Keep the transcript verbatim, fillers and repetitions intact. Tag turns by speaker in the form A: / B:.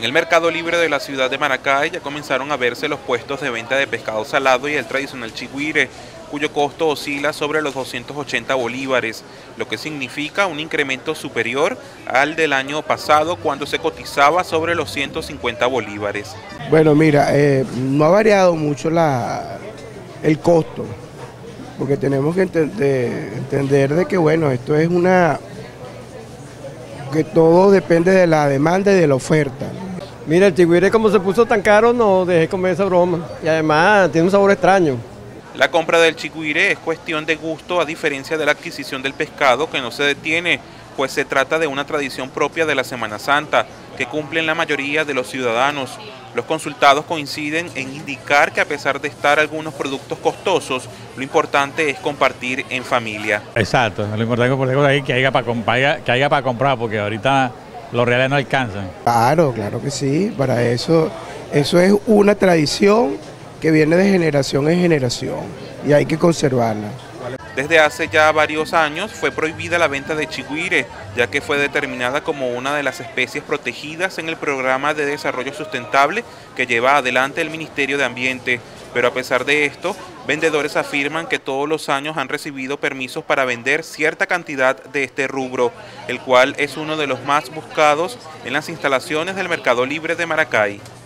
A: En el mercado libre de la ciudad de Maracay ya comenzaron a verse los puestos de venta de pescado salado y el tradicional chigüire, cuyo costo oscila sobre los doscientos ochenta bolívares, lo que significa un incremento superior al del año pasado cuando se cotizaba sobre los ciento cincuenta bolívares.
B: Bueno, mira, eh, no ha variado mucho la, el costo, porque tenemos que entender, entender de que bueno, esto es una... que todo depende de la demanda y de la oferta.
C: Mira, el chigüire como se puso tan caro, no dejé comer esa broma. Y además tiene un sabor extraño.
A: La compra del chigüire es cuestión de gusto a diferencia de la adquisición del pescado, que no se detiene, pues se trata de una tradición propia de la Semana Santa, que cumplen la mayoría de los ciudadanos. Los consultados coinciden en indicar que a pesar de estar algunos productos costosos, lo importante es compartir en familia.
D: Exacto, lo importante es que haya para que haya para comprar, porque ahorita los reales no alcanzan.
B: Claro, claro que sí, para eso, eso es una tradición que viene de generación en generación y hay que conservarla.
A: Desde hace ya varios años fue prohibida la venta de chigüire, ya que fue determinada como una de las especies protegidas en el programa de desarrollo sustentable que lleva adelante el Ministerio de Ambiente. Pero a pesar de esto, vendedores afirman que todos los años han recibido permisos para vender cierta cantidad de este rubro, el cual es uno de los más buscados en las instalaciones del Mercado Libre de Maracay.